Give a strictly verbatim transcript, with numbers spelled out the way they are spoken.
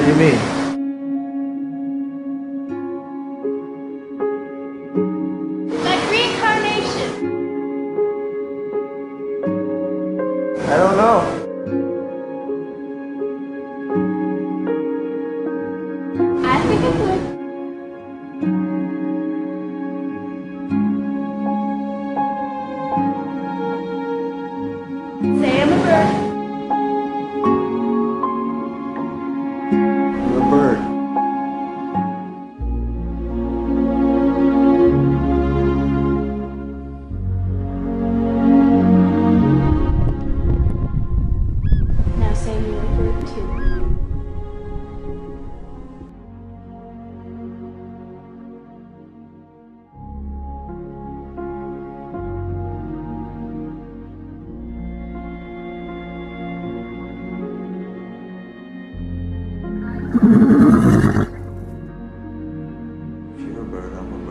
do you mean? Like reincarnation. I don't know. I think it would. Say I'm a bird. You're a bird. Now say you're a bird too. If you're a bird, I'm a bird.